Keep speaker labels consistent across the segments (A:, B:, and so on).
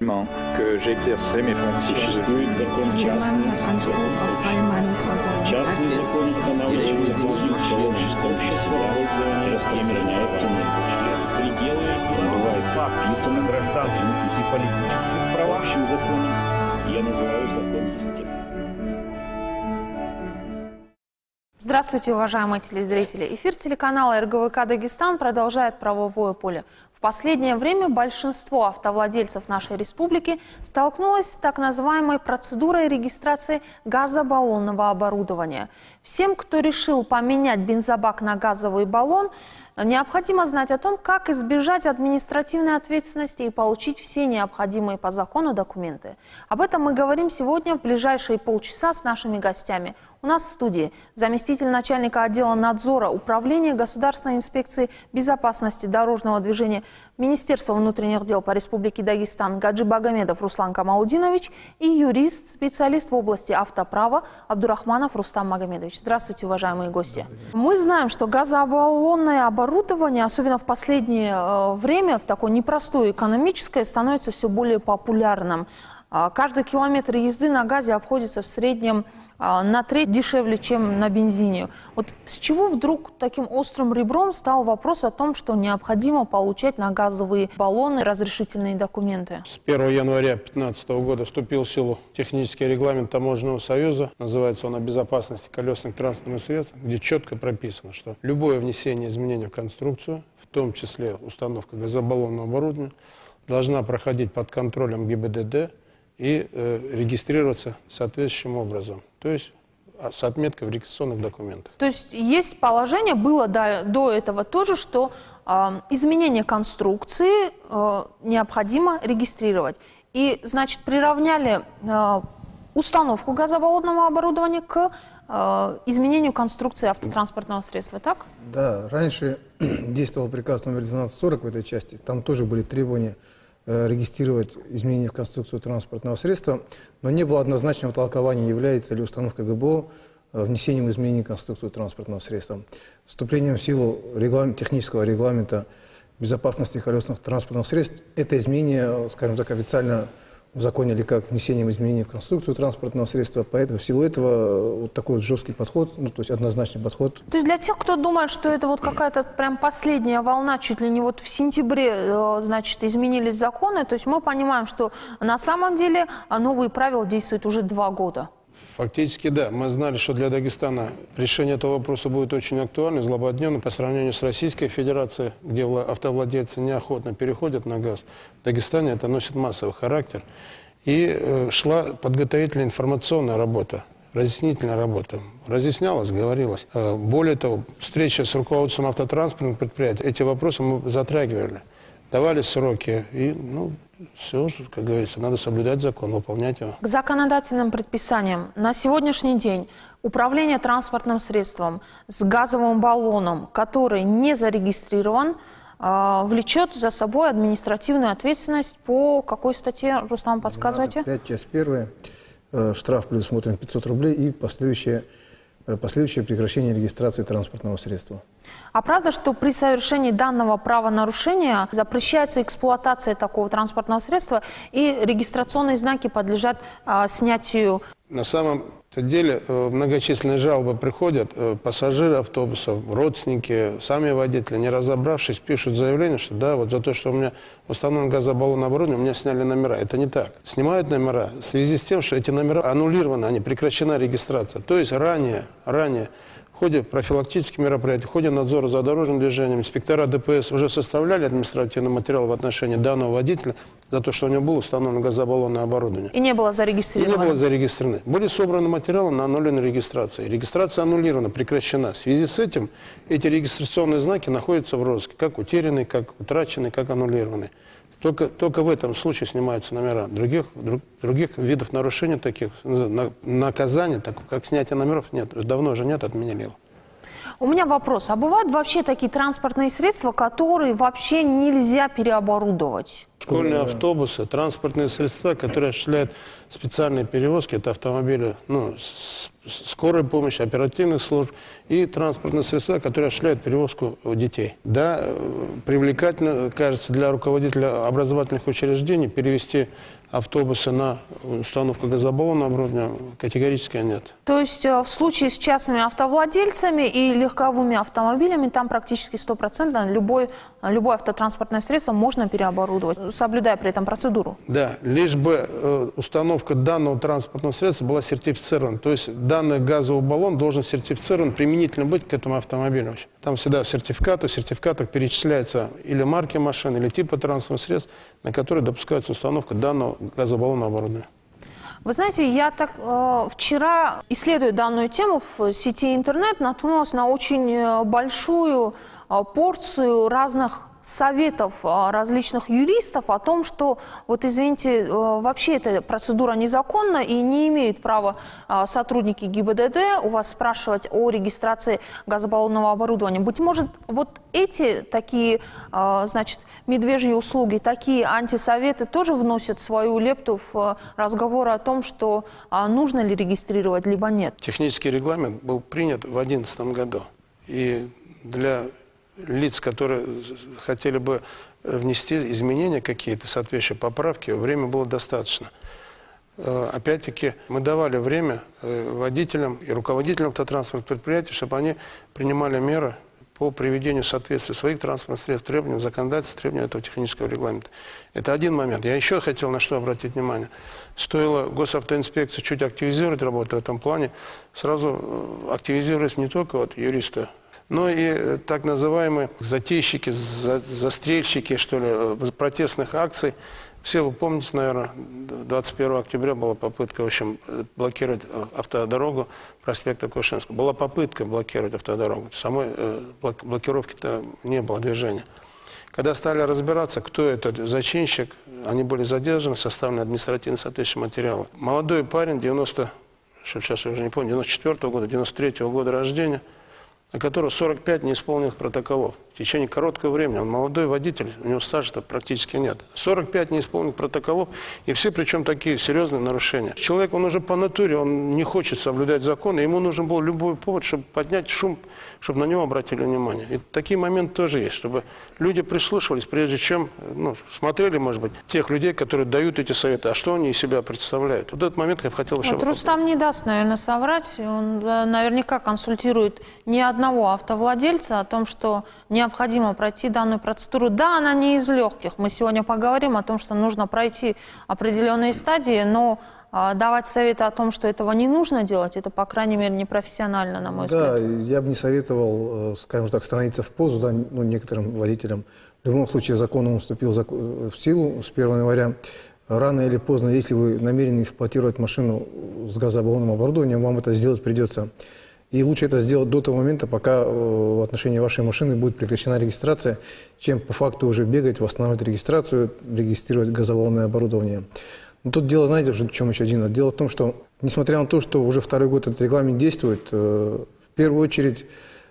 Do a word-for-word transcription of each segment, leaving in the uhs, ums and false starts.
A: que j'exercerai mes fonctions.
B: Существует закон частный, частный закон устанавливает закон человеческого общества, распространяется на его членов. Пределы бывают прописаны гражданских и политических правах законом. Я называю закон естественным.
C: Здравствуйте, уважаемые телезрители! Эфир телеканала эр гэ вэ ка «Дагестан» продолжает правовое поле. В последнее время большинство автовладельцев нашей республики столкнулось с так называемой процедурой регистрации газобаллонного оборудования. Всем, кто решил поменять бензобак на газовый баллон, необходимо знать о том, как избежать административной ответственности и получить все необходимые по закону документы. Об этом мы говорим сегодня в ближайшие полчаса с нашими гостями. У нас в студии заместитель начальника отдела надзора Управления Государственной инспекции безопасности дорожного движения Министерства внутренних дел по Республике Дагестан Гаджи Багамедов Руслан Камалудинович и юрист, специалист в области автоправа Абдурахманов Рустам Магомедович. Здравствуйте, уважаемые гости. Мы знаем, что газобаллонное оборудование, особенно в последнее э, время, в такое непростое экономическое, становится все более популярным. Э, каждый километр езды на газе обходится в среднем на треть дешевле, чем на бензине. Вот с чего вдруг таким острым ребром стал вопрос о том, что необходимо получать на газовые баллоны разрешительные документы?
D: С первого января две тысячи пятнадцатого года вступил в силу технический регламент Таможенного союза. Называется он «О безопасности колесных транспортных средств», где четко прописано, что любое внесение изменений в конструкцию, в том числе установка газобаллонного оборудования, должна проходить под контролем гэ и бэ дэ дэ и э, регистрироваться соответствующим образом. То есть с отметкой в регистрационных документах. То есть есть положение, было до, до этого тоже, что э, изменение конструкции э, необходимо регистрировать. И, значит, приравняли э, установку газобаллонного оборудования к э, изменению конструкции автотранспортного средства, так?
E: Да, раньше действовал приказ номер двенадцать сорок в этой части, там тоже были требования регистрировать изменения в конструкцию транспортного средства, но не было однозначного толкования, является ли установка гэ бэ о внесением изменений в конструкцию транспортного средства. Вступлением в силу регламент, технического регламента безопасности колесных транспортных средств это изменение, скажем так, официально узаконили как внесением изменений в конструкцию транспортного средства, поэтому в силу этого вот такой вот жесткий подход, ну, то есть однозначный подход.
C: То есть для тех, кто думает, что это вот какая-то прям последняя волна, чуть ли не вот в сентябре, значит, изменились законы, то есть мы понимаем, что на самом деле новые правила действуют уже два года.
D: Фактически, да. Мы знали, что для Дагестана решение этого вопроса будет очень актуально, злободневно по сравнению с Российской Федерацией, где автовладельцы неохотно переходят на газ. В Дагестане это носит массовый характер. И э, шла подготовительная информационная работа, разъяснительная работа. Разъяснялось, говорилось. Э, более того, встреча с руководством автотранспортных предприятий, эти вопросы мы затрагивали. Давали сроки, и, ну, все, как говорится, надо соблюдать закон, выполнять его.
C: К законодательным предписаниям на сегодняшний день управление транспортным средством с газовым баллоном, который не зарегистрирован, э, влечет за собой административную ответственность по какой статье, Рустам, подсказывайте?
E: двадцать пять, часть первая, э, штраф предусмотрен пятьсот рублей и последующее, э, последующее прекращение регистрации транспортного средства.
C: А правда, что при совершении данного правонарушения запрещается эксплуатация такого транспортного средства и регистрационные знаки подлежат а, снятию?
D: На самом деле многочисленные жалобы приходят, пассажиры автобусов, родственники, сами водители, не разобравшись, пишут заявление, что да, вот за то, что у меня установлен газобаллонное оборудование, у меня сняли номера. Это не так. Снимают номера в связи с тем, что эти номера аннулированы, они прекращена регистрация. То есть ранее, ранее в ходе профилактических мероприятий, в ходе надзора за дорожным движением, инспектора дэ пэ эс уже составляли административный материал в отношении данного водителя за то, что у него было установлено газобаллонное оборудование.
C: И не было зарегистрировано?
D: И не было зарегистрировано. Были собраны материалы на аннулированной регистрации. Регистрация аннулирована, прекращена. В связи с этим эти регистрационные знаки находятся в розыске, как утерянные, как утраченные, как аннулированные. Только, только в этом случае снимаются номера. Других, друг, других видов нарушений таких, на, наказания, так, как снятие номеров, нет. Давно уже нет, отменили его.
C: У меня вопрос. А бывают вообще такие транспортные средства, которые вообще нельзя переоборудовать?
D: Школьные автобусы, транспортные средства, которые осуществляют специальные перевозки, это автомобили, ну, с, с скорой помощи, оперативных служб и транспортные средства, которые осуществляют перевозку детей. Да, привлекательно, кажется, для руководителя образовательных учреждений перевести автобусы на установку газобаллонного оборудования категорически нет.
C: То есть в случае с частными автовладельцами и легковыми автомобилями там практически стопроцентно любой, любое автотранспортное средство можно переоборудовать, соблюдая при этом процедуру?
D: Да, лишь бы э, установка данного транспортного средства была сертифицирована. То есть данный газовый баллон должен сертифицирован, применительно быть к этому автомобилю. Там всегда в сертификатах, в сертификатах перечисляется или марки машины, или типа транспортных средств, на которые допускается установка данного газобаллонного оборудования.
C: Вы знаете, я так э, вчера, исследуя данную тему в сети интернет, наткнулась на очень большую э, порцию разных советов различных юристов о том, что, вот извините, вообще эта процедура незаконна и не имеют права сотрудники ГИБДД у вас спрашивать о регистрации газобаллонного оборудования. Быть может, вот эти такие, значит, медвежьи услуги, такие антисоветы тоже вносят свою лепту в разговоры о том, что нужно ли регистрировать, либо нет?
D: Технический регламент был принят в две тысячи одиннадцатом году. И для лиц, которые хотели бы внести изменения какие-то, соответствующие поправки, время было достаточно. Опять-таки, мы давали время водителям и руководителям автотранспортных предприятий, чтобы они принимали меры по приведению соответствия своих транспортных средств требованиям законодательства, требованиям этого технического регламента. Это один момент. Я еще хотел на что обратить внимание. Стоило госавтоинспекции чуть активизировать работу в этом плане, сразу активизировались не только вот юристы, но и так называемые затейщики, за, застрельщики, что ли, протестных акций. Все вы помните, наверное, двадцать первого октября была попытка, в общем, блокировать автодорогу проспекта Кушинского. Была попытка блокировать автодорогу. Самой блокировки-то не было движения. Когда стали разбираться, кто этот зачинщик, они были задержаны, составлены административно соответствующие материалы. Молодой парень, девяносто, сейчас я уже не помню, девяносто четвёртого года, девяносто третьего года рождения, на которого сорок пять неисполненных протоколов. В течение короткого времени, он молодой водитель, у него стажа-то практически нет. сорок пять неисполненных протоколов, и все причем такие серьезные нарушения. Человек, он уже по натуре, он не хочет соблюдать законы, ему нужен был любой повод, чтобы поднять шум, чтобы на него обратили внимание. И такие моменты тоже есть, чтобы люди прислушивались, прежде чем, ну, смотрели, может быть, тех людей, которые дают эти советы, а что они из себя представляют. Вот этот момент я бы хотел еще...
C: Вот Рустам не даст, наверное, соврать. Он наверняка консультирует ни одного автовладельца о том, что необходимо пройти данную процедуру. Да, она не из легких. Мы сегодня поговорим о том, что нужно пройти определенные стадии, но э, давать советы о том, что этого не нужно делать, это, по крайней мере, непрофессионально, на мой
E: да,
C: взгляд.
E: Да, я бы не советовал, скажем так, становиться в позу, да, ну, некоторым водителям. В любом случае, закон он вступил в силу с первого января. Рано или поздно, если вы намерены эксплуатировать машину с газобаллонным оборудованием, вам это сделать придется. И лучше это сделать до того момента, пока в отношении вашей машины будет прекращена регистрация, чем по факту уже бегать, восстанавливать регистрацию, регистрировать газобаллонное оборудование. Но тут дело, знаете, в чем еще один? Дело в том, что, несмотря на то, что уже второй год этот регламент действует, в первую очередь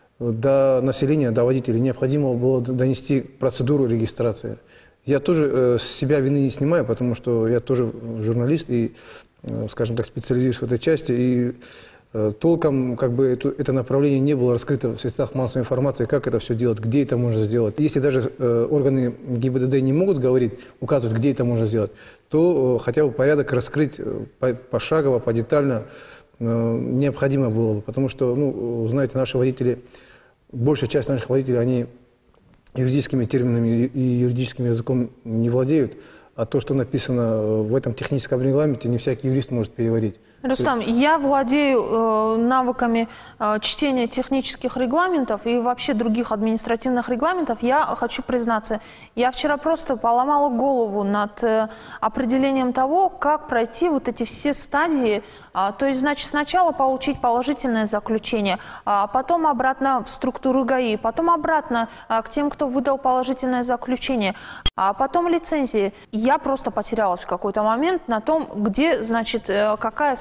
E: до населения, до водителей необходимо было донести процедуру регистрации. Я тоже с себя вины не снимаю, потому что я тоже журналист и, скажем так, специализируюсь в этой части. И толком как бы это, это направление не было раскрыто в средствах массовой информации, как это все делать, где это можно сделать. Если даже э, органы ГИБДД не могут говорить, указывать, где это можно сделать, то э, хотя бы порядок раскрыть э, по, пошагово, подетально э, необходимо было бы. Потому что, ну, знаете, наши водители, большая часть наших водителей, они юридическими терминами и юридическим языком не владеют, а то, что написано в этом техническом регламенте, не всякий юрист может переварить.
C: Рустам, я владею э, навыками э, чтения технических регламентов и вообще других административных регламентов. Я хочу признаться, я вчера просто поломала голову над э, определением того, как пройти вот эти все стадии. А, то есть, значит, сначала получить положительное заключение, а потом обратно в структуру ГАИ, потом обратно а, к тем, кто выдал положительное заключение, а потом лицензии. Я просто потерялась в какой-то момент на том, где, значит, какая стадия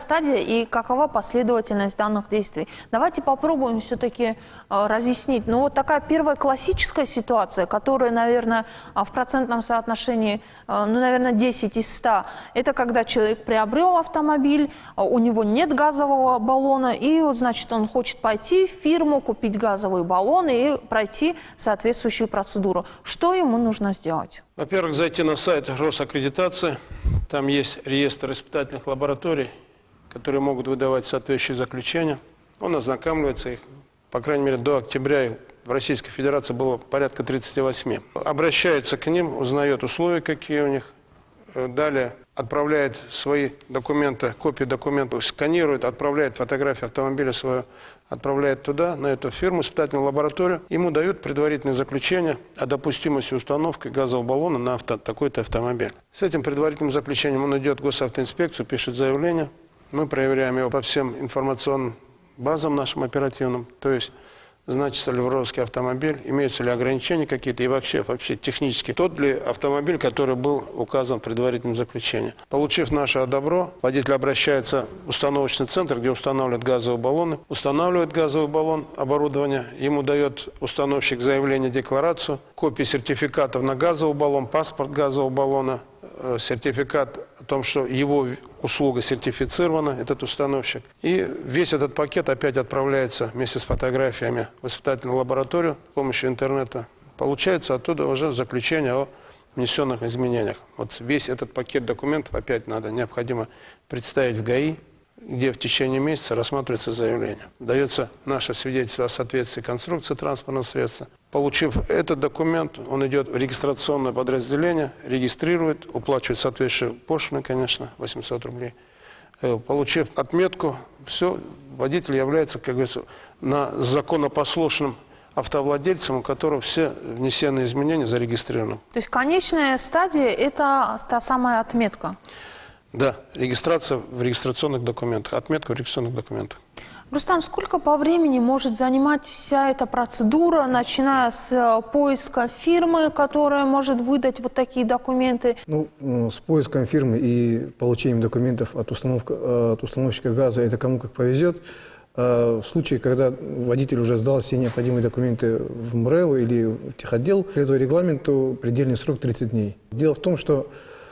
C: стадия и какова последовательность данных действий? Давайте попробуем все-таки э, разъяснить. Ну вот такая первая классическая ситуация, которая, наверное, в процентном соотношении, э, ну, наверное, десять из ста, это когда человек приобрел автомобиль, у него нет газового баллона, и вот, значит, он хочет пойти в фирму, купить газовый баллон и пройти соответствующую процедуру. Что ему нужно сделать?
D: Во-первых, зайти на сайт Росаккредитации. Там есть реестр испытательных лабораторий, которые могут выдавать соответствующие заключения. Он ознакомливается их. По крайней мере, до октября их в Российской Федерации было порядка тридцати восьми. Обращается к ним, узнает условия, какие у них. Далее отправляет свои документы, копии документов, сканирует, отправляет фотографию автомобиля свою, отправляет туда, на эту фирму, испытательную лабораторию. Ему дают предварительное заключение о допустимости установки газового баллона на авто, такой-то автомобиль. С этим предварительным заключением он идет в госавтоинспекцию, пишет заявление. Мы проверяем его по всем информационным базам нашим оперативным, то есть значится ли в розыске автомобиль, имеются ли ограничения какие-то и вообще, вообще технически тот ли автомобиль, который был указан в предварительном заключении. Получив наше добро, водитель обращается в установочный центр, где устанавливают газовые баллоны, устанавливает газовый баллон, оборудование, ему дает установщик заявление, декларацию, копии сертификатов на газовый баллон, паспорт газового баллона, сертификат о том, что его услуга сертифицирована, этот установщик. И весь этот пакет опять отправляется вместе с фотографиями в испытательную лабораторию с помощью интернета. Получается оттуда уже заключение о внесенных изменениях. Вот весь этот пакет документов опять надо, необходимо представить в ГАИ, где в течение месяца рассматривается заявление. Дается наше свидетельство о соответствии конструкции транспортного средства. Получив этот документ, он идет в регистрационное подразделение, регистрирует, уплачивает соответствующую пошлину, конечно, восемьсот рублей. Получив отметку, все, водитель является, как говорится, на законопослушным автовладельцем, у которого все внесенные изменения зарегистрированы.
C: То есть конечная стадия – это та самая отметка?
D: Да, регистрация в регистрационных документах, отметка в регистрационных документах.
C: Рустам, сколько по времени может занимать вся эта процедура, начиная с поиска фирмы, которая может выдать вот такие документы?
E: Ну, с поиском фирмы и получением документов от, установка, от установщика газа, это кому как повезет. В случае, когда водитель уже сдал все необходимые документы в МРЭО или в техотдел, по этому регламенту предельный срок тридцать дней. Дело в том, что,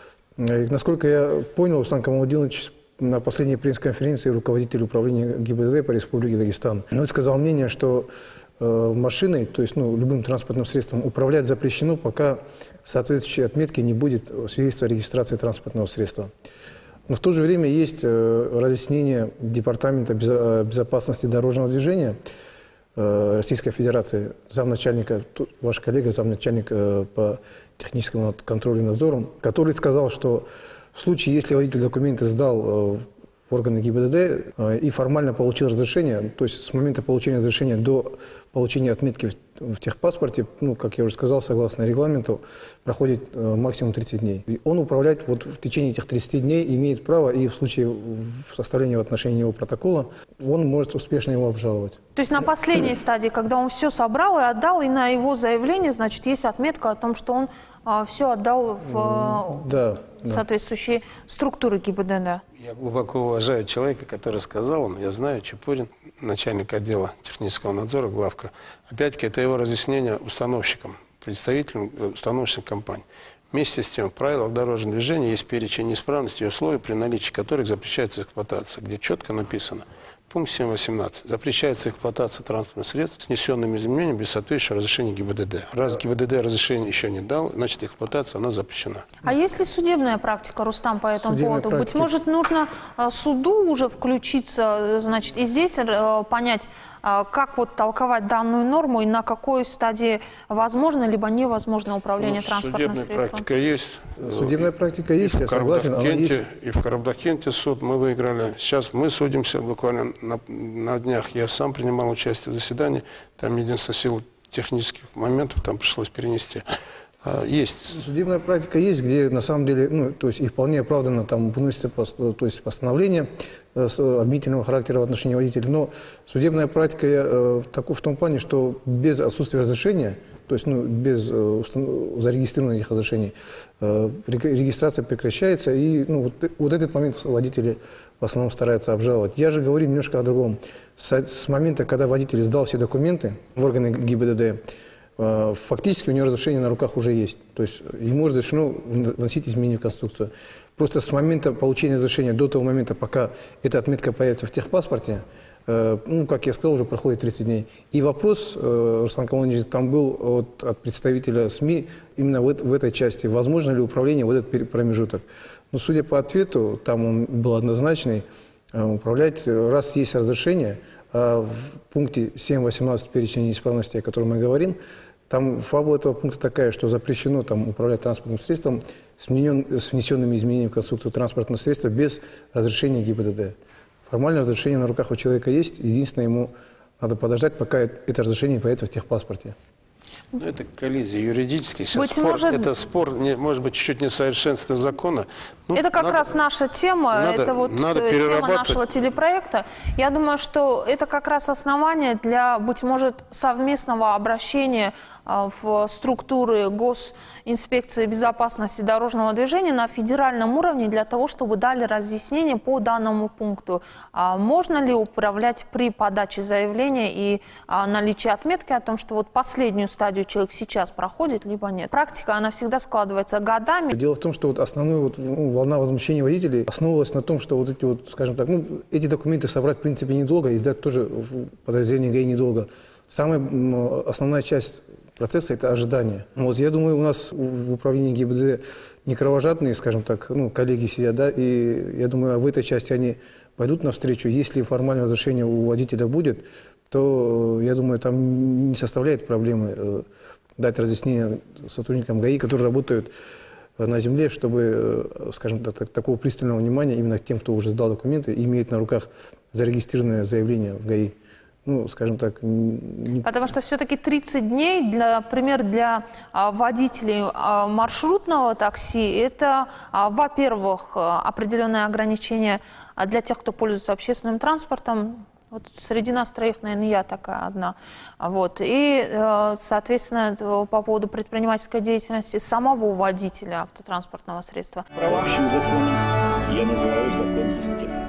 E: насколько я понял, Рустам Камалдинович на последней пресс-конференции руководитель управления ГИБДД по Республике Дагестан он сказал мнение, что э, машиной, то есть ну, любым транспортным средством, управлять запрещено, пока соответствующей отметки не будет свидетельства о регистрации транспортного средства. Но в то же время есть э, разъяснение Департамента безопасности дорожного движения э, Российской Федерации, замначальника, ваш коллега, замначальник э, по техническому контролю и надзору, который сказал, что в случае, если водитель документы сдал в органы ГИБДД и формально получил разрешение, то есть с момента получения разрешения до получения отметки в техпаспорте, ну, как я уже сказал, согласно регламенту, проходит максимум тридцать дней. И он управлять вот в течение этих тридцати дней имеет право, и в случае составления в отношении него протокола, он может успешно его обжаловать.
C: То есть на последней стадии, когда он все собрал и отдал, и на его заявление, значит, есть отметка о том, что он а, все отдал в
E: да,
C: соответствующие да. структуры ГИБДД.
D: Я глубоко уважаю человека, который сказал, он, я знаю, Чепурин, начальник отдела технического надзора, главка. Опять-таки, это его разъяснение установщикам, представителям установочных компаний. Вместе с тем, в правилах дорожного движения есть перечень неисправностей и условий, при наличии которых запрещается эксплуатация, где четко написано, пункт семь восемнадцать, запрещается эксплуатация транспортных средств с внесенными изменениями без соответствующего разрешения ГИБДД. Раз ГИБДД разрешение еще не дал, значит эксплуатация, она запрещена.
C: А есть ли судебная практика, Рустам, по этому
E: Судебная
C: поводу?
E: практика.
C: Быть может, нужно суду уже включиться, значит, и здесь понять, как вот толковать данную норму и на какой стадии возможно либо невозможно управление ну, транспортным
D: судебная
C: средством?
D: Практика есть.
E: Судебная практика есть,
D: и
E: я
D: в
E: согласен. Она есть.
D: И в Карабдакенте суд мы выиграли. Сейчас мы судимся буквально на, на днях. Я сам принимал участие в заседании. Там единственное, в силу технических моментов там пришлось перенести. Есть.
E: Судебная практика есть, где на самом деле, ну, то есть и вполне оправданно там выносится то есть постановление с обвинительного характера в отношении водителя. Но судебная практика в, в том плане, что без отсутствия разрешения то есть ну, без э, зарегистрированных этих разрешений, э, регистрация прекращается, и ну, вот, вот этот момент водители в основном стараются обжаловать. Я же говорю немножко о другом. С, с момента, когда водитель сдал все документы в органы ГИБДД, э, фактически у него разрешение на руках уже есть. То есть ему разрешено вносить изменения в конструкцию. Просто с момента получения разрешения до того момента, пока эта отметка появится в техпаспорте, ну, как я сказал, уже проходит тридцать дней. И вопрос, Руслан Камалович, там был от, от представителя СМИ именно в, в этой части. Возможно ли управление в этот промежуток? Но судя по ответу, там он был однозначный. Управлять, раз есть разрешение, а в пункте семь точка восемнадцать перечня неисправностей, о котором мы говорим, там фабула этого пункта такая, что запрещено там, управлять транспортным средством с, с внесенными изменениями в конструкцию транспортного средства без разрешения ГИБДД. Формальное разрешение на руках у человека есть, единственное, ему надо подождать, пока это разрешение появится в техпаспорте.
D: Ну, это коллизия юридическая. Сейчас
C: Быть
D: спор,
C: может...
D: это спор, не, может быть, чуть-чуть несовершенство закона. Ну,
C: это как
D: надо,
C: раз наша тема,
D: надо,
C: это вот
D: надо
C: тема нашего телепроекта. Я думаю, что это как раз основание для, быть может, совместного обращения в структуры Госинспекции безопасности дорожного движения на федеральном уровне для того, чтобы дали разъяснение по данному пункту. Можно ли управлять при подаче заявления и наличии отметки о том, что вот последнюю стадию человек сейчас проходит, либо нет. Практика, она всегда складывается годами.
E: Дело в том, что вот основная вот, ну, волна возмущения водителей основывалась на том, что вот эти вот, скажем так, ну, эти документы собрать в принципе недолго, издать тоже в подразделении ГАИ недолго. Самая основная часть процесса – это ожидание. Вот, я думаю, у нас в управлении ГИБДД не кровожадные, скажем так, ну, коллеги сидят, да, и я думаю, в этой части они пойдут навстречу. Если формальное разрешение у водителя будет, то, я думаю, там не составляет проблемы дать разъяснение сотрудникам ГАИ, которые работают на земле, чтобы, скажем так, такого пристального внимания именно к тем, кто уже сдал документы и имеет на руках зарегистрированное заявление в ГАИ. Ну, скажем так, не...
C: Потому что все-таки тридцать дней, для, например, для а, водителей а, маршрутного такси, это, а, во-первых, определенное ограничение для тех, кто пользуется общественным транспортом. Вот среди нас троих, наверное, я такая одна. Вот. И, соответственно, по поводу предпринимательской деятельности самого водителя автотранспортного средства.
B: Про вашим законом я называю закон естественным.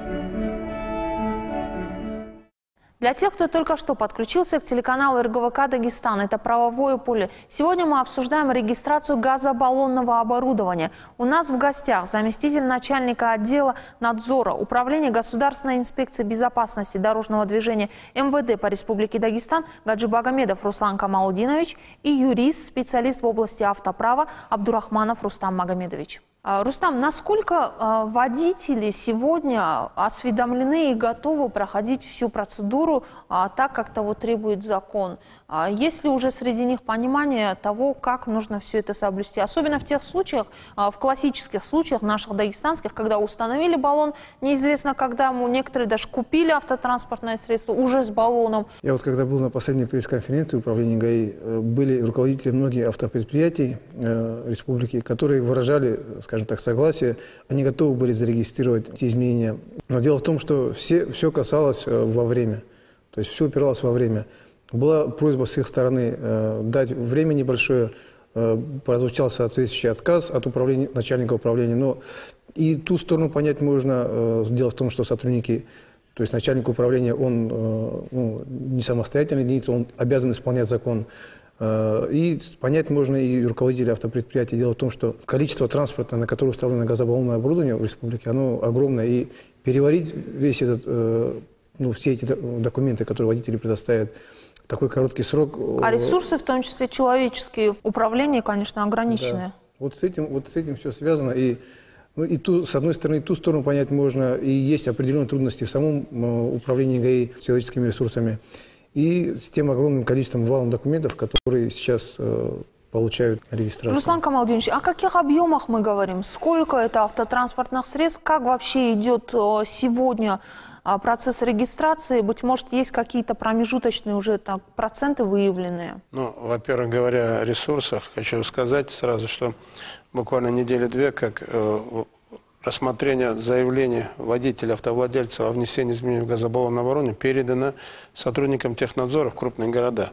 C: Для тех, кто только что подключился к телеканалу эр гэ вэ ка «Дагестан», это «Правовое поле». Сегодня мы обсуждаем регистрацию газобаллонного оборудования. У нас в гостях заместитель начальника отдела надзора Управления Государственной инспекции безопасности дорожного движения эм вэ дэ по Республике Дагестан Гаджибагомедов Руслан Камалудинович и юрист, специалист в области автоправа Абдурахманов Рустам Магомедович. Рустам, насколько водители сегодня осведомлены и готовы проходить всю процедуру так, как того требует закон? Есть ли уже среди них понимание того, как нужно все это соблюсти? Особенно в тех случаях, в классических случаях наших дагестанских, когда установили баллон, неизвестно когда, некоторые даже купили автотранспортное средство уже с баллоном.
E: Я вот когда был на последней пресс-конференции управления ГАИ, были руководители многих автопредприятий э, республики, которые выражали, скажем так, согласие, они готовы были зарегистрировать эти изменения. Но дело в том, что все, все касалось э, во время, то есть все упиралось во время. Была просьба с их стороны э, дать время небольшое, э, прозвучал соответствующий отказ от управления, начальника управления, но и ту сторону понять можно. Э, дело в том, что сотрудники, то есть начальник управления, он э, ну, не самостоятельная единица, он обязан исполнять закон. И понять можно и руководителей автопредприятий. Дело в том, что количество транспорта, на который установлено газобаллонное оборудование в республике, оно огромное. И переварить весь этот, ну, все эти документы, которые водители предоставят, в такой короткий срок.
C: А ресурсы, в том числе человеческие, в управлении, конечно, ограничены.
E: Да. Вот с этим, вот с этим все связано. И, ну, и ту, с одной стороны, ту сторону понять можно. И есть определенные трудности в самом управлении ГАИ человеческими ресурсами. И с тем огромным количеством валом документов, которые сейчас э, получают регистрацию.
C: Руслан Камалдинович, о каких объемах мы говорим? Сколько это автотранспортных средств? Как вообще идет э, сегодня э, процесс регистрации? Быть может, есть какие-то промежуточные уже так, проценты выявленные? Ну,
D: во-первых, говоря о ресурсах, хочу сказать сразу, что буквально недели-две, как э, рассмотрение заявления водителя, автовладельца о внесении изменений в газобаллонное оборудование передано сотрудникам технадзора в крупные города.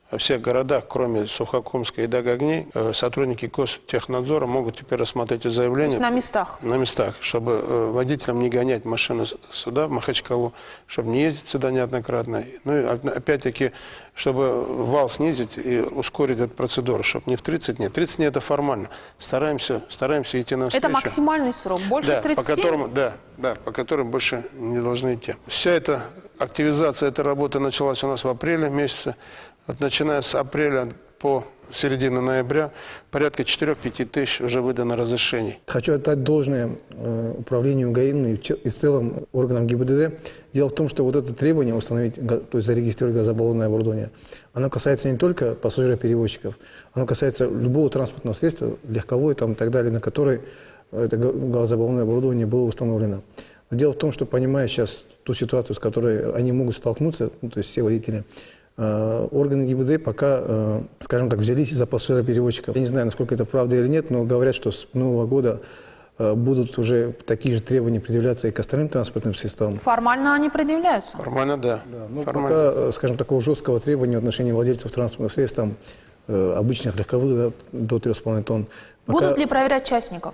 D: во всех городах, кроме Сухокумска и Дагагни, сотрудники Гостехнадзора могут теперь рассмотреть эти заявления.
C: На местах?
D: На местах, чтобы водителям не гонять машины сюда, в Махачкалу, чтобы не ездить сюда неоднократно. Ну и опять-таки, чтобы вал снизить и ускорить эту процедуру, чтобы не в тридцать дней. тридцать дней это формально. Стараемся, стараемся идти навстречу.
C: Это максимальный срок, больше
D: да,
C: тридцати?
D: По которому, да, да, по которым больше не должны идти. Вся эта активизация этой работы началась у нас в апреле месяце. Вот, начиная с апреля по середину ноября порядка четырёх-пяти тысяч уже выдано разрешений.
E: Хочу отдать должное э, управлению ГАИ и в целом органам ГИБДД. Дело в том, что вот это требование установить, то есть зарегистрировать газобаллонное оборудование, оно касается не только пассажироперевозчиков, оно касается любого транспортного средства, легковой там, и так далее, на которой это газобаллонное оборудование было установлено. Но дело в том, что, понимая сейчас ту ситуацию, с которой они могут столкнуться, ну, то есть все водители, органы ГИБДД пока, скажем так, взялись за пассажироперевозчиков. Я не знаю, насколько это правда или нет, но говорят, что с нового года будут уже такие же требования предъявляться и к остальным транспортным средствам.
C: Формально они предъявляются?
D: Формально, да.
E: да ну,
D: Формально.
E: Пока, скажем, такого жесткого требования в отношении владельцев транспортных средств, там, обычных легковых, да, до трёх с половиной тонн. Пока...
C: Будут ли проверять частников?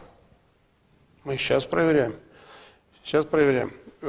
D: Мы сейчас проверяем. Сейчас проверяем.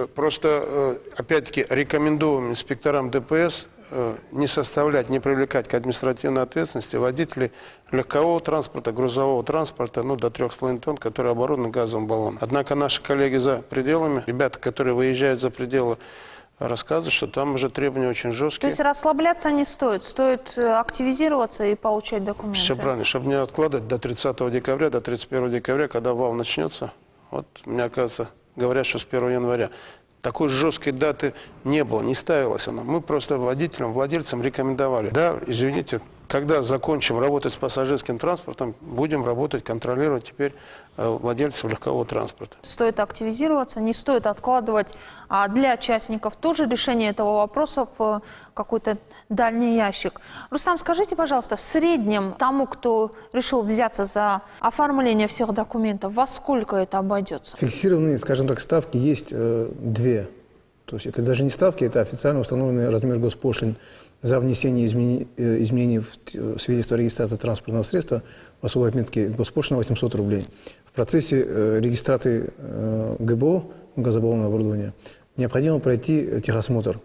D: Просто, опять-таки, рекомендуем инспекторам ДПС не составлять, не привлекать к административной ответственности водителей легкового транспорта, грузового транспорта, ну, до трёх с половиной тонн, которые оборудованы газовым баллоном. Однако наши коллеги за пределами, ребята, которые выезжают за пределы, рассказывают, что там уже требования очень жесткие.
C: То есть расслабляться не стоит, стоит активизироваться и получать документы?
D: Все правильно, чтобы не откладывать до тридцатого декабря, до тридцать первого декабря, когда вал начнется. Вот, мне кажется, говорят, что с первого января. Такой жесткой даты не было, не ставилась она. Мы просто водителям, владельцам рекомендовали. Да, извините, когда закончим работать с пассажирским транспортом, будем работать, контролировать теперь владельцев легкового транспорта.
C: Стоит активизироваться, не стоит откладывать а для частников тоже решение этого вопроса в какой-то дальний ящик. Рустам, скажите, пожалуйста, в среднем тому, кто решил взяться за оформление всех документов, во сколько это обойдется?
E: Фиксированные, скажем так, ставки есть э, две. То есть это даже не ставки, это официально установленный размер госпошлин за внесение изменений, э, изменений в свидетельство о регистрации транспортного средства в особой отметке госпошлина восемьсот рублей. В процессе э, регистрации э, ГБО, газобаллонного оборудования, необходимо пройти техосмотр.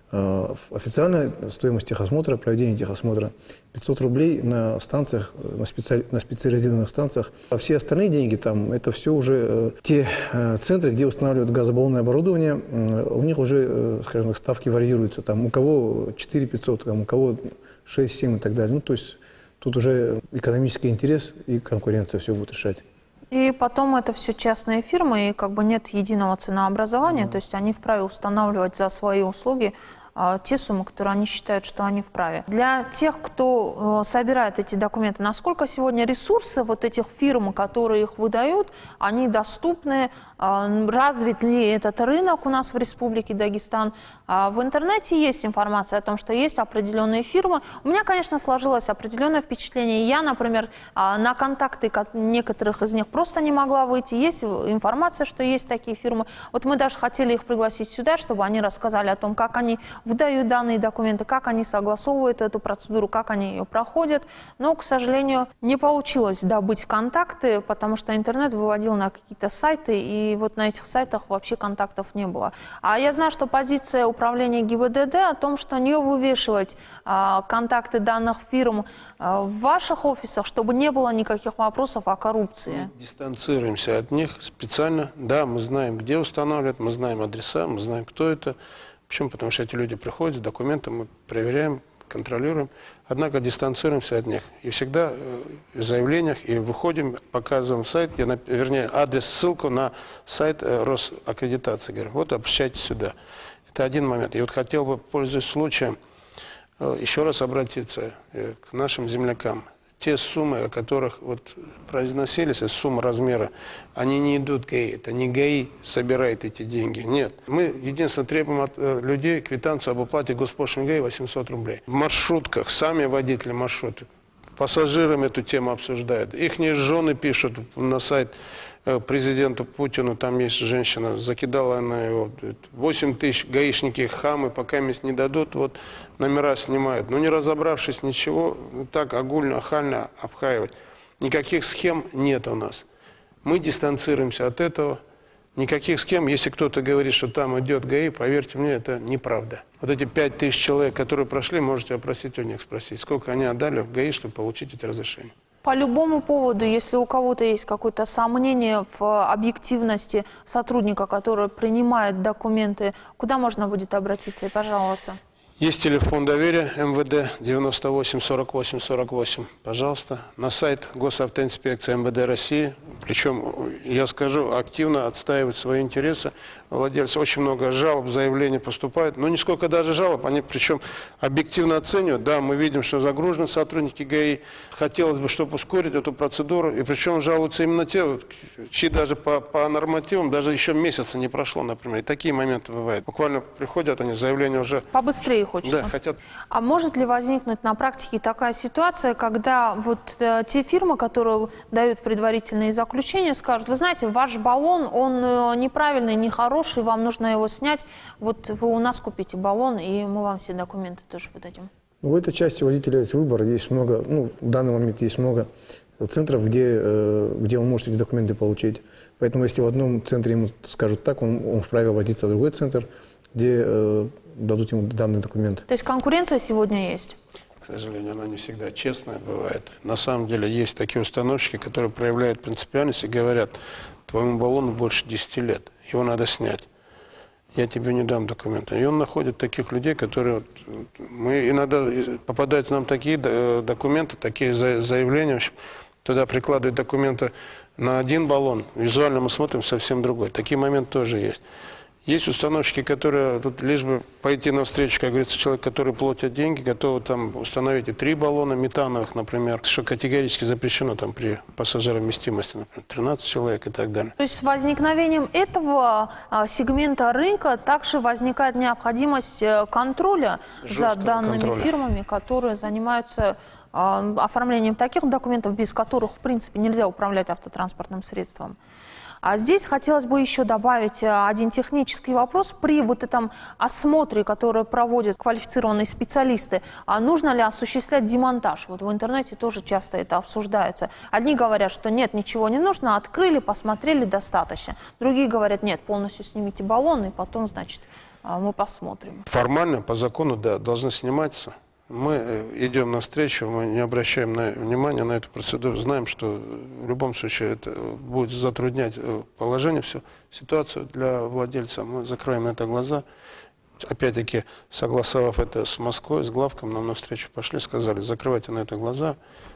E: Э, официальная стоимость техосмотра, проведение техосмотра пятьсот рублей на станциях, на, специ... на специализированных станциях. А все остальные деньги там, это все уже э, те э, центры, где устанавливают газобаллонное оборудование, э, у них уже, э, скажем так, ставки варьируются. Там у кого четыре тысячи пятьсот, там, у кого шесть-семь и так далее. Ну, то есть тут уже экономический интерес и конкуренция все будет решать.
C: И потом это все частные фирмы, и как бы нет единого ценообразования, mm-hmm. то есть они вправе устанавливать за свои услуги а, те суммы, которые они считают, что они вправе. Для тех, кто а, собирает эти документы, насколько сегодня ресурсы вот этих фирм, которые их выдают, они доступны, а, развит ли этот рынок у нас в Республике Дагестан? А, в интернете есть информация о том, что есть определенные фирмы. У меня, конечно, сложилось определенное впечатление. Я, например, а, на контакты некоторых из них просто не могла выйти. Есть информация, что есть такие фирмы. Вот мы даже хотели их пригласить сюда, чтобы они рассказали о том, как они выдают данные документы, как они согласовывают эту процедуру, как они ее проходят. Но, к сожалению, не получилось добыть контакты, потому что интернет выводил на какие-то сайты, и вот на этих сайтах вообще контактов не было. А я знаю, что позиция управления ГИБДД о том, что не вывешивать а, контакты данных фирм а, в ваших офисах, чтобы не было никаких вопросов о коррупции.
D: Дистанцируемся от них специально. Да, мы знаем, где устанавливают, мы знаем адреса, мы знаем, кто это. Почему? Потому что эти люди приходят, документы мы проверяем, контролируем. Однако дистанцируемся от них. И всегда в заявлениях и выходим, показываем сайт, я, вернее, адрес, ссылку на сайт Росаккредитации. Говорим, вот обращайтесь сюда. Это один момент. И вот хотел бы, пользуясь случаем, еще раз обратиться к нашим землякам. Те суммы, о которых вот произносились, сумма размера, они не идут в ГАИ. Это не ГАИ собирает эти деньги. Нет. Мы единственное требуем от людей квитанцию об оплате госпошлины ГАИ восемьсот рублей. В маршрутках, сами водители маршруток, пассажирам эту тему обсуждают. Ихние жены пишут на сайт президенту Путину, там есть женщина, закидала она его, восемь тысяч гаишники хамы, пока месть не дадут, вот номера снимают. Но не разобравшись ничего, так огульно, охально обхаивать. Никаких схем нет у нас. Мы дистанцируемся от этого. Никаких схем, если кто-то говорит, что там идет ГАИ, поверьте мне, это неправда. Вот эти пять тысяч человек, которые прошли, можете опросить у них, спросить, сколько они отдали в ГАИ, чтобы получить эти разрешения.
C: По любому поводу, если у кого-то есть какое-то сомнение в объективности сотрудника, который принимает документы, куда можно будет обратиться и пожаловаться?
D: Есть телефон доверия эм вэ дэ девяносто восемь сорок восемь сорок восемь. Пожалуйста. На сайт Госавтоинспекции эм вэ дэ России. Причем, я скажу, активно отстаивают свои интересы. Владельцы очень много жалоб, заявлений поступают. Но не сколько даже жалоб, они причем объективно оценивают. Да, мы видим, что загружены сотрудники ГАИ. Хотелось бы, чтобы ускорить эту процедуру. И причем жалуются именно те, чьи даже по, по нормативам даже еще месяца не прошло, например. И такие моменты бывают. Буквально приходят они, заявления уже...
C: Побыстрее хочется.
D: Да, хотят.
C: А может ли возникнуть на практике такая ситуация, когда вот э, те фирмы, которые дают предварительные заключения, скажут, вы знаете, ваш баллон, он э, неправильный, нехороший, вам нужно его снять, вот вы у нас купите баллон, и мы вам все документы тоже выдадим.
E: В этой части у водителя есть выбор, есть много, ну, в данный момент есть много центров, где, э, где он может эти документы получить. Поэтому если в одном центре ему скажут так, он, он вправе обратиться в другой центр, где э, дадут ему данный документ.
C: То есть конкуренция сегодня есть?
D: К сожалению, она не всегда честная бывает. На самом деле есть такие установщики, которые проявляют принципиальность и говорят, твоему баллону больше десяти лет, его надо снять. Я тебе не дам документы. И он находит таких людей, которые... Мы иногда попадают нам такие документы, такие заявления. В общем, туда прикладывают документы на один баллон. Визуально мы смотрим совсем другой. Такие моменты тоже есть. Есть установщики, которые тут лишь бы пойти навстречу, как говорится, человек, который платит деньги, готовы там установить и три баллона метановых, например, что категорически запрещено там при пассажировместимости, например, тринадцать человек и так далее.
C: То есть с возникновением этого а, сегмента рынка также возникает необходимость контроля Жесткого за данными контроля. фирмами, которые занимаются а, оформлением таких документов, без которых, в принципе, нельзя управлять автотранспортным средством. А здесь хотелось бы еще добавить один технический вопрос. При вот этом осмотре, который проводят квалифицированные специалисты, а нужно ли осуществлять демонтаж? Вот в интернете тоже часто это обсуждается. Одни говорят, что нет, ничего не нужно, открыли, посмотрели, достаточно. Другие говорят, нет, полностью снимите баллон, и потом, значит, мы посмотрим.
D: Формально, по закону, да, должны сниматься. Мы идем навстречу, мы не обращаем на, внимания на эту процедуру, знаем, что в любом случае это будет затруднять положение, всю ситуацию для владельца. Мы закроем на это глаза. Опять-таки, согласовав это с Москвой, с главком, нам навстречу пошли, сказали, закрывайте на это глаза.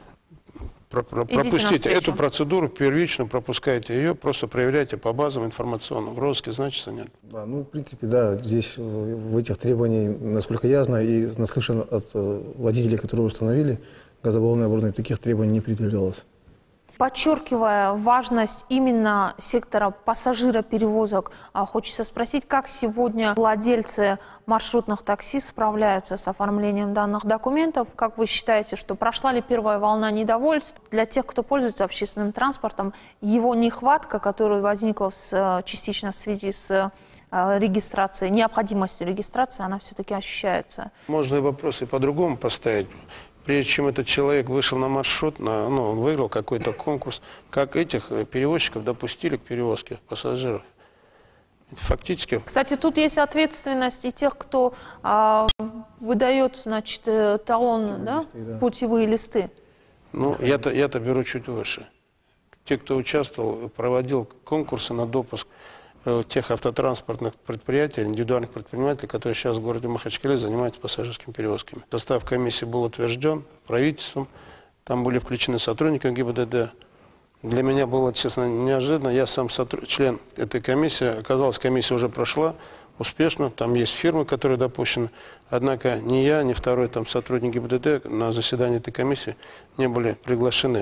D: Пропустите эту процедуру первично, пропускайте ее, просто проверяйте по базам информационным. В розыске значится нет.
E: Да, ну, в принципе, да, здесь в этих требованиях, насколько я знаю и наслышан от водителей, которые установили газобаллонное оборудование, таких требований не предъявлялось.
C: Подчеркивая важность именно сектора пассажироперевозок, хочется спросить, как сегодня владельцы маршрутных такси справляются с оформлением данных документов? Как вы считаете, что прошла ли первая волна недовольств? Для тех, кто пользуется общественным транспортом, его нехватка, которая возникла с, частично в связи с регистрацией, необходимостью регистрации, она все-таки ощущается?
D: Можно и вопросы по-другому поставить. Прежде чем этот человек вышел на маршрут, на, ну, он выиграл какой-то конкурс, как этих перевозчиков допустили к перевозке пассажиров. Фактически...
C: Кстати, тут есть ответственность и тех, кто а, выдает, значит, талон, да? Листы, да. Путевые листы.
D: Ну, я-то я-то беру чуть выше. Те, кто участвовал, проводил конкурсы на допуск тех автотранспортных предприятий, индивидуальных предпринимателей, которые сейчас в городе Махачкале занимаются пассажирскими перевозками. Состав комиссии был утвержден правительством, там были включены сотрудники ГИБДД. Для меня было, честно, неожиданно. Я сам сотруд... член этой комиссии. Оказалось, комиссия уже прошла успешно. Там есть фирмы, которые допущены. Однако ни я, ни второй там сотрудник ГИБДД на заседании этой комиссии не были приглашены.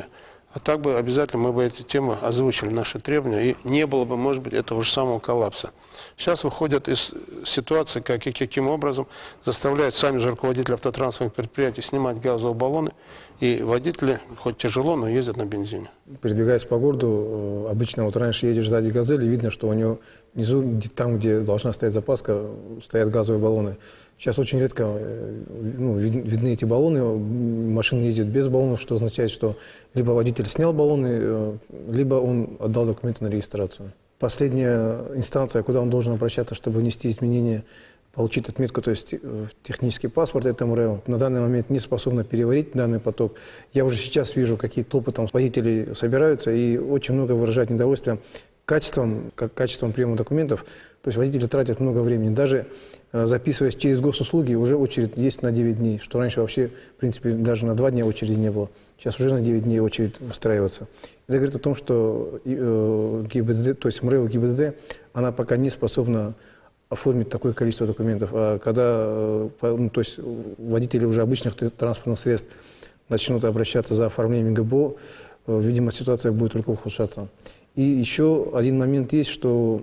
D: А так бы обязательно мы бы эти темы озвучили, наши требования, и не было бы, может быть, этого же самого коллапса. Сейчас выходят из ситуации, как и каким образом заставляют сами же руководители автотранспортных предприятий снимать газовые баллоны, и водители, хоть тяжело, но ездят на бензине.
E: Передвигаясь по городу, обычно вот раньше едешь сзади «Газели», видно, что у него внизу, там, где должна стоять запаска, стоят газовые баллоны. Сейчас очень редко ну, видны эти баллоны, машины ездят без баллонов, что означает, что либо водитель снял баллоны, либо он отдал документы на регистрацию. Последняя инстанция, куда он должен обращаться, чтобы внести изменения, получить отметку, то есть технический паспорт, это МРЭО, на данный момент не способна переварить данный поток. Я уже сейчас вижу, какие толпы там водителей собираются, и очень много выражают недовольство качеством, как качеством приема документов. То есть водители тратят много времени. Даже э, записываясь через госуслуги, уже очередь есть на девять дней, что раньше вообще, в принципе, даже на два дня очереди не было. Сейчас уже на девять дней очередь выстраивается. Это говорит о том, что э, ГИБДД, то есть МРЭО ГИБДД, она пока не способна оформить такое количество документов. А когда э, ну, то есть водители уже обычных транспортных средств начнут обращаться за оформлением ГБО, э, видимо, ситуация будет только ухудшаться. И еще один момент есть, что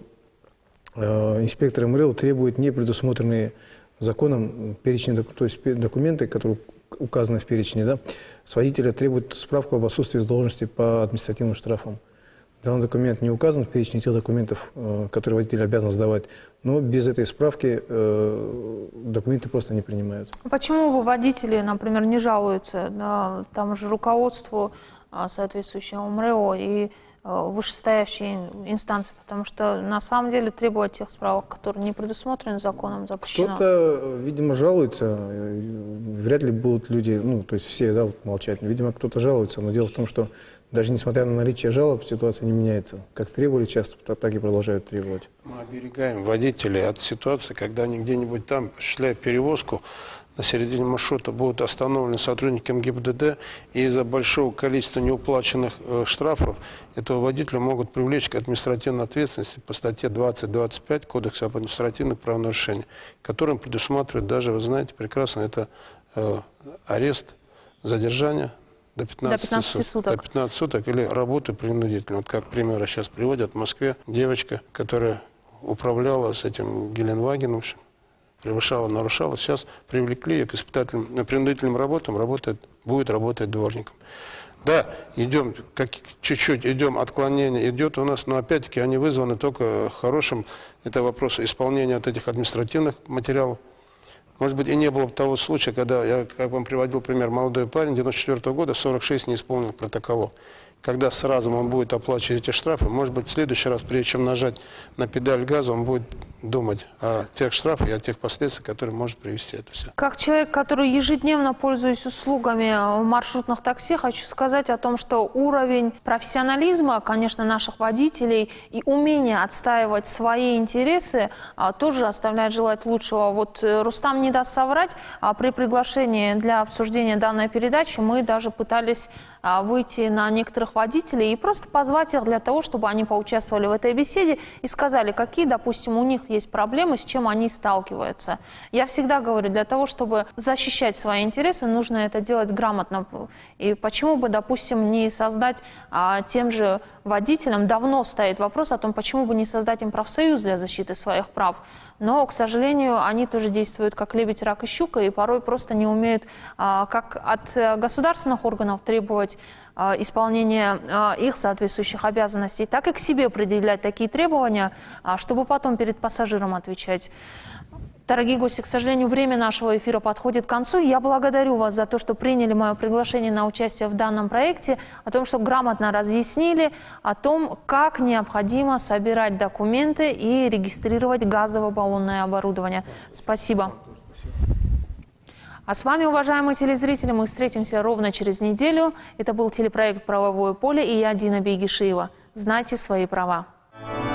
E: э, инспекторы МРЭО требуют не предусмотренные законом перечни, то есть документы, которые указаны в перечне, да, с водителя требуют справку об отсутствии должности по административным штрафам. Данный документ не указан в перечне тех документов, э, которые водитель обязан сдавать, но без этой справки э, документы просто не принимают.
C: Почему водители, например, не жалуются на тому же руководству соответствующего МРЭО и вышестоящие инстанции, потому что на самом деле требовать тех справок, которые не предусмотрены законом, запрещено.
E: Кто-то, видимо, жалуется, вряд ли будут люди, ну, то есть все, да, вот, молчать, видимо, кто-то жалуется, но дело в том, что даже несмотря на наличие жалоб, ситуация не меняется. Как требовали часто, так и продолжают требовать.
D: Мы оберегаем водителей от ситуации, когда они где-нибудь там, осуществляя перевозку, на середине маршрута будут остановлены сотрудниками ГИБДД, и из-за большого количества неуплаченных э, штрафов этого водителя могут привлечь к административной ответственности по статье двадцать двадцать пять Кодекса об административных правонарушениях, которым предусматривает даже, вы знаете прекрасно, это э, арест, задержание до пятнадцати суток. До пятнадцати суток или работу принудительно. Вот как примеры сейчас приводят в Москве девочка, которая управляла с этим Геленвагеном, превышала, нарушала, сейчас привлекли ее к испытательным, принудительным работам, работает, будет работать дворником. Да, идем, как чуть-чуть идем, отклонение идет у нас, но опять-таки они вызваны только хорошим, это вопрос исполнения от этих административных материалов. Может быть, и не было бы того случая, когда, я как вам приводил пример, молодой парень девяносто четвёртого года, сорок шесть не исполнил протоколов. Когда сразу он будет оплачивать эти штрафы, может быть, в следующий раз, прежде чем нажать на педаль газа, он будет думать о тех штрафах и о тех последствиях, которые может привести это все.
C: Как человек, который ежедневно пользуюсь услугами маршрутных такси, хочу сказать о том, что уровень профессионализма, конечно, наших водителей и умение отстаивать свои интересы тоже оставляет желать лучшего. Вот Рустам не даст соврать, при приглашении для обсуждения данной передачи мы даже пытались выйти на некоторых водителей и просто позвать их для того, чтобы они поучаствовали в этой беседе и сказали, какие, допустим, у них есть проблемы, с чем они сталкиваются. Я всегда говорю, для того, чтобы защищать свои интересы, нужно это делать грамотно. И почему бы, допустим, не создать а, тем же водителям, давно стоит вопрос о том, почему бы не создать им профсоюз для защиты своих прав. Но, к сожалению, они тоже действуют как лебедь, рак и щука, и порой просто не умеют а, как от государственных органов требовать а, исполнения а, их соответствующих обязанностей, так и к себе предъявлять такие требования, а, чтобы потом перед пассажиром отвечать. Дорогие гости, к сожалению, время нашего эфира подходит к концу. Я благодарю вас за то, что приняли мое приглашение на участие в данном проекте, о том, что грамотно разъяснили о том, как необходимо собирать документы и регистрировать газово-баллонное оборудование. Спасибо. А с вами, уважаемые телезрители, мы встретимся ровно через неделю. Это был телепроект «Правовое поле» и я, Дина Бейгишиева. Знайте свои права.